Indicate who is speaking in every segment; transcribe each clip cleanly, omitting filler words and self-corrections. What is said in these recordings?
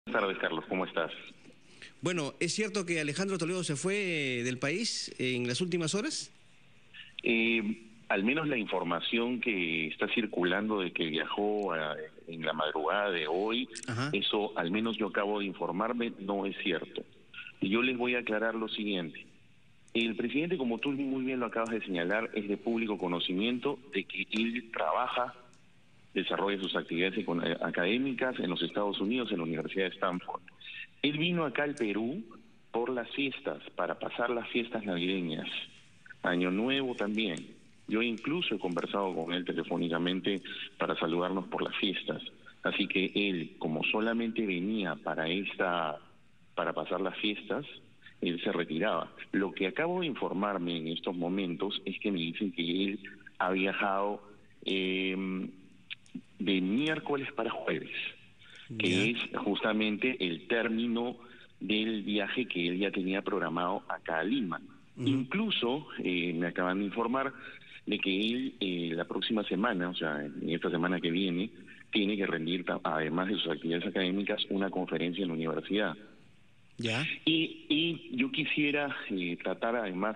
Speaker 1: Buenas tardes, Carlos, ¿cómo estás?
Speaker 2: Bueno, ¿es cierto que Alejandro Toledo se fue del país en las últimas horas?
Speaker 1: Al menos la información que está circulando de que viajó en la madrugada de hoy,
Speaker 2: Ajá.
Speaker 1: eso al menos yo acabo de informarme, no es cierto. Y yo les voy a aclarar lo siguiente. El presidente, como tú muy bien lo acabas de señalar, es de público conocimiento de que él trabaja, desarrolla sus actividades académicas en los Estados Unidos, en la Universidad de Stanford. Él vino acá al Perú por las fiestas, para pasar las fiestas navideñas, Año Nuevo también. Yo incluso he conversado con él telefónicamente para saludarnos por las fiestas. Así que él, como solamente venía para pasar las fiestas, él se retiraba. Lo que acabo de informarme en estos momentos es que me dicen que él ha viajado de miércoles para jueves,
Speaker 2: Ya.
Speaker 1: que es justamente el término del viaje que él ya tenía programado acá a Lima.
Speaker 2: Ujú.
Speaker 1: Incluso me acaban de informar de que él la próxima semana, o sea, en esta semana que viene, tiene que rendir, además de sus actividades académicas, una conferencia en la universidad.
Speaker 2: Ya.
Speaker 1: Y yo quisiera tratar además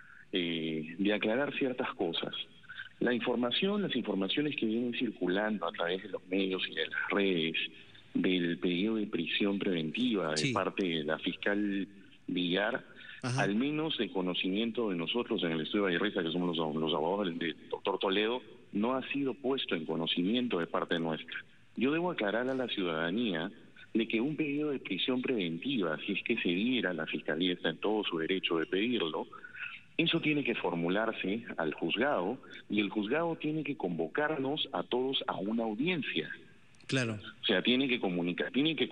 Speaker 1: de aclarar ciertas cosas. Las informaciones que vienen circulando a través de los medios y de las redes del pedido de prisión preventiva de
Speaker 2: Sí.
Speaker 1: parte de la fiscal Villar,
Speaker 2: Ajá.
Speaker 1: al menos de conocimiento de nosotros en el estudio de Bayerreza, que somos los abogados del doctor Toledo, no ha sido puesto en conocimiento de parte nuestra. Yo debo aclarar a la ciudadanía de que un pedido de prisión preventiva, si es que se diera, la Fiscalía está en todo su derecho de pedirlo, eso tiene que formularse al juzgado y el juzgado tiene que convocarnos a todos a una audiencia.
Speaker 2: Claro.
Speaker 1: O sea, tiene que comunicar,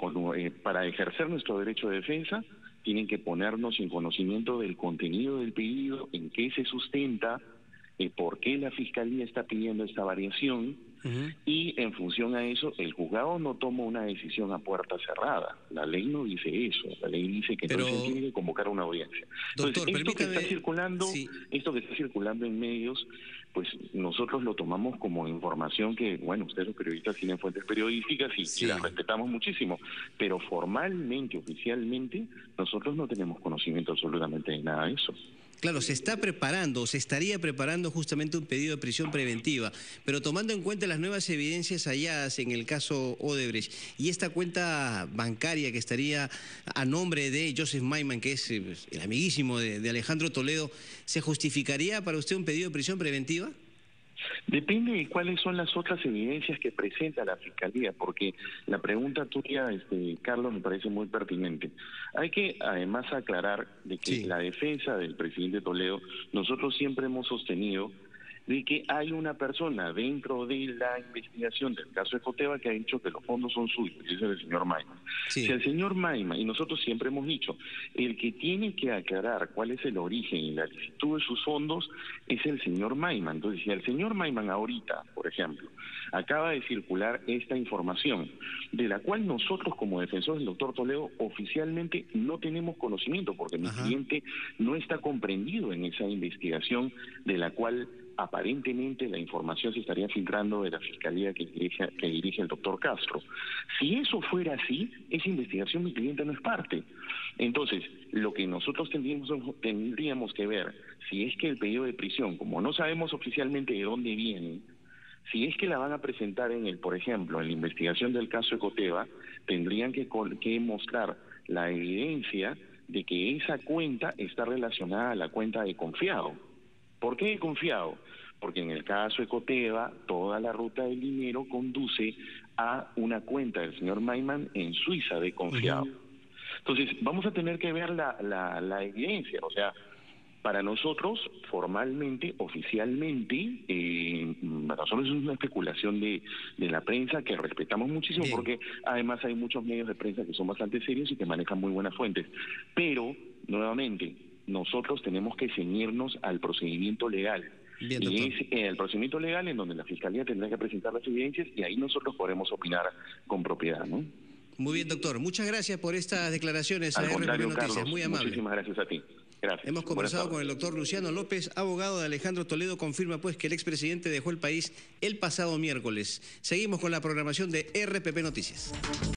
Speaker 1: para ejercer nuestro derecho de defensa, tienen que ponernos en conocimiento del contenido del pedido, en qué se sustenta, por qué la Fiscalía está pidiendo esta variación,
Speaker 2: Ujú.
Speaker 1: y en función a eso, el juzgado no toma una decisión a puerta cerrada. La ley no dice eso. La ley dice que entonces él
Speaker 2: Pero,
Speaker 1: tiene que convocar una audiencia. Entonces,
Speaker 2: doctor, permítame, sí.
Speaker 1: esto que está circulando en medios, pues nosotros lo tomamos como información que, bueno, ustedes los periodistas tienen fuentes periodísticas y las
Speaker 2: Sí.
Speaker 1: respetamos muchísimo, pero formalmente, oficialmente, nosotros no tenemos conocimiento absolutamente de nada de eso.
Speaker 2: Claro, se está preparando, se estaría preparando justamente un pedido de prisión preventiva, pero tomando en cuenta las nuevas evidencias halladas en el caso Odebrecht y esta cuenta bancaria que estaría a nombre de Joseph Maiman, que es el amiguísimo de Alejandro Toledo, ¿se justificaría para usted un pedido de prisión preventiva?
Speaker 1: Depende de cuáles son las otras evidencias que presenta la Fiscalía, porque la pregunta tuya, Carlos, me parece muy pertinente. Hay que además aclarar de que
Speaker 2: Sí.
Speaker 1: la defensa del presidente Toledo, nosotros siempre hemos sostenido de que hay una persona dentro de la investigación del caso de Coteva que ha dicho que los fondos son suyos, y ese es el señor Maiman. Si
Speaker 2: Sí.
Speaker 1: el señor Maiman, y nosotros siempre hemos dicho, el que tiene que aclarar cuál es el origen y la licitud de sus fondos es el señor Maiman. Entonces, si el señor Maiman ahorita, por ejemplo, acaba de circular esta información, de la cual nosotros como defensores del doctor Toledo oficialmente no tenemos conocimiento, porque mi
Speaker 2: Ajá.
Speaker 1: cliente no está comprendido en esa investigación de la cual aparentemente la información se estaría filtrando de la fiscalía que dirige el doctor Castro. Si eso fuera así, esa investigación mi cliente no es parte. Entonces, lo que nosotros tendríamos que ver, si es que el pedido de prisión, como no sabemos oficialmente de dónde viene, si es que la van a presentar por ejemplo, en la investigación del caso Ecoteva, tendrían que mostrar la evidencia de que esa cuenta está relacionada a la cuenta de confiado. ¿Por qué he confiado? Porque en el caso Ecoteva, toda la ruta del dinero conduce a una cuenta del señor Maiman en Suiza de confiado.
Speaker 2: Ujú.
Speaker 1: Entonces, vamos a tener que ver la evidencia. O sea, para nosotros, formalmente, oficialmente, nosotros es una especulación de la prensa que respetamos muchísimo,
Speaker 2: Bien.
Speaker 1: porque además hay muchos medios de prensa que son bastante serios y que manejan muy buenas fuentes. Pero, nuevamente, nosotros tenemos que ceñirnos al procedimiento legal.
Speaker 2: Bien,
Speaker 1: Y
Speaker 2: doctor.
Speaker 1: es el procedimiento legal en donde la Fiscalía tendrá que presentar las evidencias y ahí nosotros podremos opinar con propiedad, ¿no?
Speaker 2: Muy bien, doctor. Muchas gracias por estas declaraciones a
Speaker 1: Al
Speaker 2: RPP
Speaker 1: contrario,
Speaker 2: Noticias.
Speaker 1: Carlos,
Speaker 2: Muy amable.
Speaker 1: muchísimas gracias a ti. Gracias.
Speaker 2: Hemos
Speaker 1: Buenas
Speaker 2: conversado
Speaker 1: tardes.
Speaker 2: con el doctor Luciano López, abogado de Alejandro Toledo. Confirma pues que el expresidente dejó el país el pasado miércoles. Seguimos con la programación de RPP Noticias.